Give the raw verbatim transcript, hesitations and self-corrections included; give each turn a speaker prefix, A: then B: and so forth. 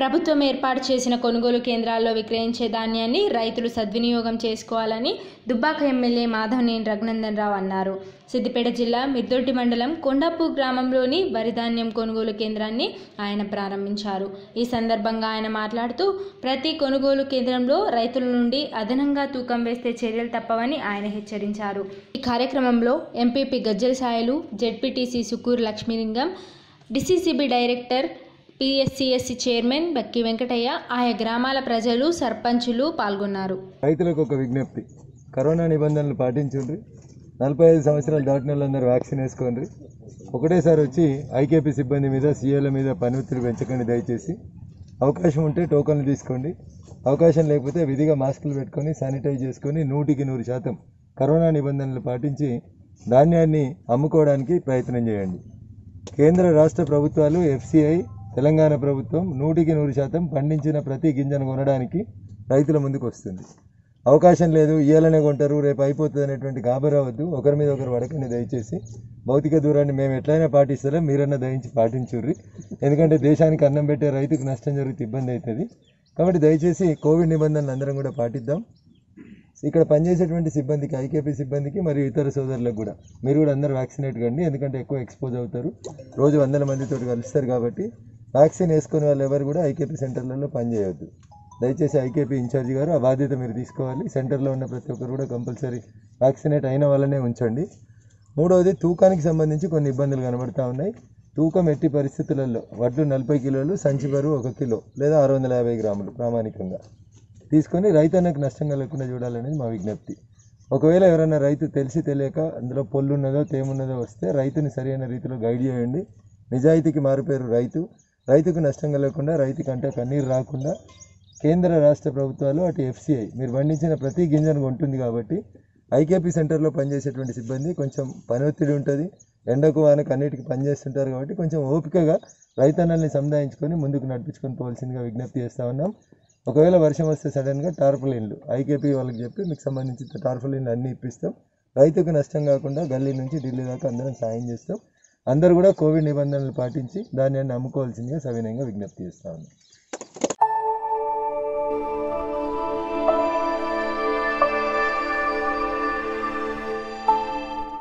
A: ప్రభుత్వం ఏర్పాటు చేసిన కొనుగోలు కేంద్రాల్లో విక్రయించే ధాన్యాన్ని రైతులు సద్వినియోగం చేసుకోవాలని దుబ్బాక ఎమ్మెల్యే మాధవనేని రఘునందన్ రావు అన్నారు. సిద్దిపేట జిల్లా మిర్దొడ్డి మండలం కొండాపూర్ గ్రామంలోని వరి ధాన్యం కొనుగోలు కేంద్రాన్ని ఆయన ప్రారంభించారు. ఈ సందర్భంగా ఆయన మాట్లాడుతూ ప్రతి కొనుగోలు కేంద్రంలో రైతుల నుండి అదనంగా తూకం వేస్తే చర్యలు తప్పవని ఆయన హెచ్చరించారు. ఈ కార్యక్రమంలో MPP Gajjala Sayalu, ZPTC Sukuru Lakshmilingam, DCCB director, పిఎస్సిఎస్సి చైర్మన్ బక్కి వెంకటయ్య, ఆయా గ్రామాల ప్రజలు, సర్పంచులు పాల్గొన్నారు.
B: రైతులకు ఒక విజ్ఞప్తి, కరోనా నిబంధనలు పాటించండి. నలభై ఐదు సంవత్సరాలు దాటిన వాళ్ళందరూ వ్యాక్సిన్ వేసుకోండి. ఒకటేసారి వచ్చి ఐకేపీ సిబ్బంది మీద, సీఏల మీద పని ఒత్తిడి పెంచకండి. దయచేసి అవకాశం ఉంటే టోకన్లు తీసుకోండి. అవకాశం లేకపోతే విధిగా మాస్కులు పెట్టుకొని శానిటైజ్ చేసుకొని నూటికి నూరు శాతం కరోనా నిబంధనలు పాటించి ధాన్యాన్ని అమ్ముకోవడానికి ప్రయత్నం చేయండి. కేంద్ర రాష్ట్ర ప్రభుత్వాలు, ఎఫ్సిఐ, తెలంగాణ ప్రభుత్వం నూటికి నూరు శాతం పండించిన ప్రతి గింజను కొనడానికి రైతుల ముందుకు వస్తుంది. అవకాశం లేదు, ఇయ్యాలనే కొంటారు, రేపు అయిపోతుంది అనేటువంటి గాబరావద్దు. ఒకరి మీద ఒకరు పడకండి. దయచేసి భౌతిక దూరాన్ని మేము ఎట్లయినా పాటిస్తారో మీరన్నా దయించి పాటించుర్రి. ఎందుకంటే దేశానికి అన్నం పెట్టే రైతుకు నష్టం జరిగితే ఇబ్బంది అవుతుంది. కాబట్టి దయచేసి కోవిడ్ నిబంధనలు అందరం కూడా పాటిద్దాం. ఇక్కడ పనిచేసేటువంటి సిబ్బందికి, ఐకేపీ సిబ్బందికి మరియు ఇతర సోదరులకు కూడా మీరు కూడా అందరూ వ్యాక్సినేట్ కండి. ఎందుకంటే ఎక్కువ ఎక్స్పోజ్ అవుతారు, రోజు వందల మందితో కలుస్తారు. కాబట్టి వ్యాక్సిన్ వేసుకునే వాళ్ళు ఎవరు కూడా ఐకేపీ సెంటర్లలో పనిచేయవద్దు. దయచేసి ఐకేపీ ఇన్ఛార్జి గారు ఆ బాధ్యత మీరు తీసుకోవాలి. సెంటర్లో ఉన్న ప్రతి ఒక్కరు కూడా కంపల్సరీ వ్యాక్సినేట్ అయిన వాళ్ళనే ఉంచండి. మూడవది, తూకానికి సంబంధించి కొన్ని ఇబ్బందులు కనబడుతూ ఉన్నాయి. తూకం ఎట్టి పరిస్థితులలో వడ్లు నలభై కిలోలు, సంచి బరువు ఒక కిలో లేదా ఆరు వందల యాభై గ్రాములు ప్రామాణికంగా తీసుకొని రైతన్నకు నష్టం కలగకుండా చూడాలనేది మా విజ్ఞప్తి. ఒకవేళ ఎవరైనా రైతు తెలిసి తెలియక అందులో పొల్లు ఉన్నదో తేమున్నదో వస్తే రైతుని సరైన రీతిలో గైడ్ చేయండి. నిజాయితీకి మారుపేరు రైతు. రైతుకు నష్టం కలగకుండా, రైతుకు అంటే కన్నీరు రాకుండా కేంద్ర రాష్ట్ర ప్రభుత్వాలు, అటు ఎఫ్సిఐ మీరు పండించిన ప్రతి గింజను కొంటుంది. కాబట్టి ఐకేపీ సెంటర్లో పనిచేసేటువంటి సిబ్బంది కొంచెం పని ఒత్తిడి ఉంటుంది, ఎండకు వానకు అన్నిటికీ పనిచేస్తుంటారు. కాబట్టి కొంచెం ఓపికగా రైతన్నల్ని సముదాయించుకొని ముందుకు నడిపించుకొని పోవాల్సిందిగా విజ్ఞప్తి చేస్తూ ఉన్నాం. ఒకవేళ వర్షం వస్తే సడన్గా టార్పలిన్లు ఐకేపీ వాళ్ళకి చెప్పి మీకు సంబంధించిన టార్పలిన్లు అన్నీ ఇప్పిస్తాం. రైతుకు నష్టం కాకుండా గల్లీ నుంచి ఢిల్లీ దాకా అందరం సాయం చేస్తాం. అందరూ కూడా కోవిడ్ నిబంధనలు పాటించి ధాన్యాన్ని అమ్ముకోవాల్సిందిగా సవినయంగా విజ్ఞప్తి చేస్తా ఉన్నాం.